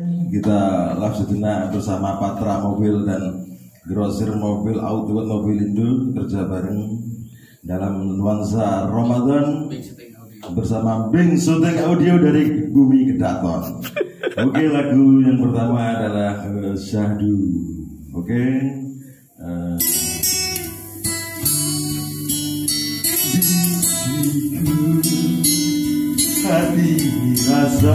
kita live sejenak bersama Patra Mobil dan Grosir Mobil Auto Mobil Indo kerja bareng dalam nuansa Ramadan bersama Bing Syuting Audio dari Bumi Kedaton. Oke, lagu yang pertama adalah Syahdu. Oke. Hati rasa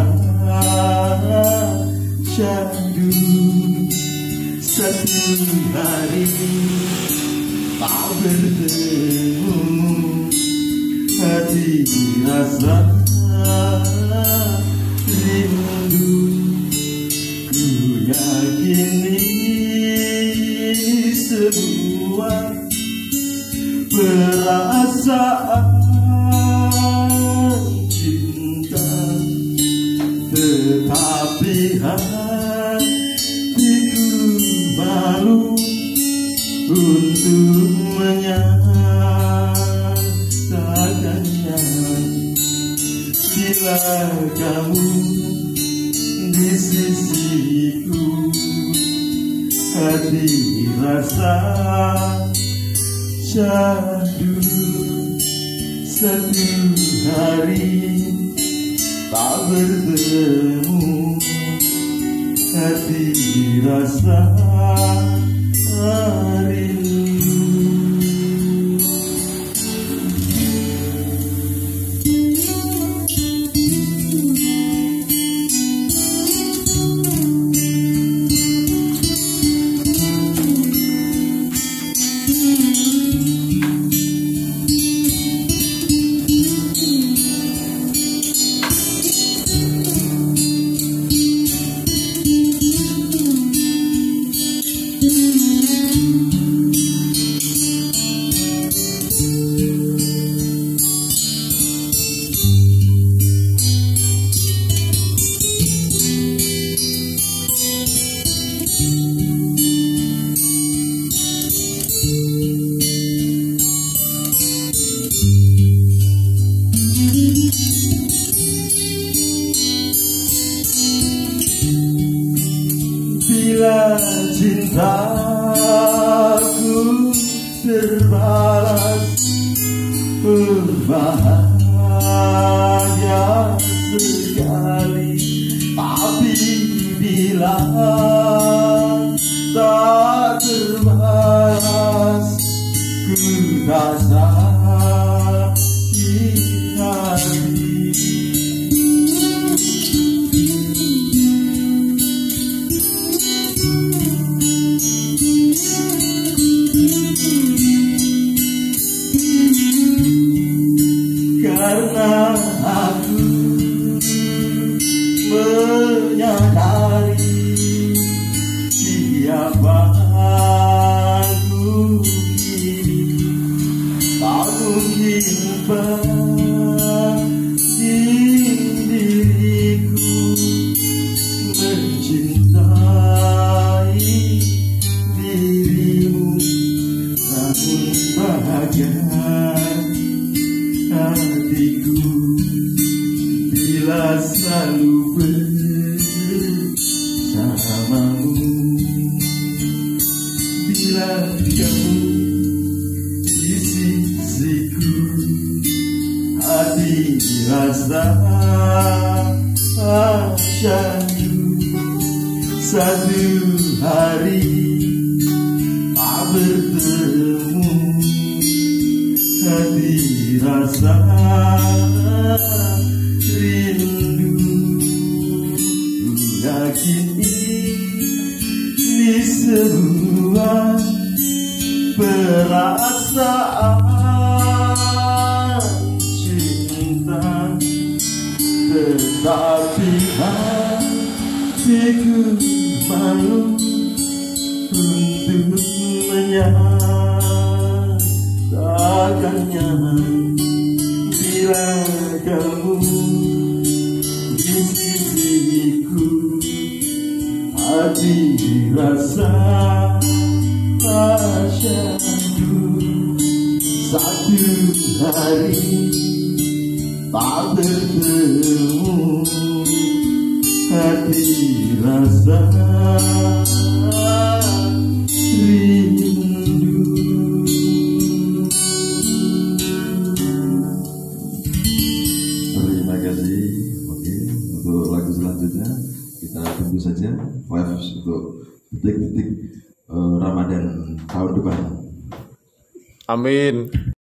syahdu satu hari tak bertemu. Hati rasa rindu, ku yakini sebuah perasaan cinta, tetapi hatiku malu untuk menyatakannya. Bila kamu di sisiku, hati rasa syahdu satu hari tak bertemu. Hati rasa rindu. Bila cintaku terbalas, berbahagia sekali. Tapi bila tak terbalas, ku tak sakit hati. Karena aku menyadari siapa aku kini, tak mungkin bagi diriku mencintai dirimu. Namun bahagia hatiku bila selalu bersamamu. Bila kamu di sisiku, hati rasa syahdu satu hari tak bertemu. Hati rasa rindu, ku yakin ini sebuah perasaan cinta, tetapi hatiku malu untuk menyatakannya. Bila kamu di sisiku, hati rasa syahdu satu hari tak bertemu. Hati rasa rindu. Terima kasih. Oke, untuk lagu selanjutnya kita tunggu saja live untuk detik-detik Ramadan tahun depan. Amin.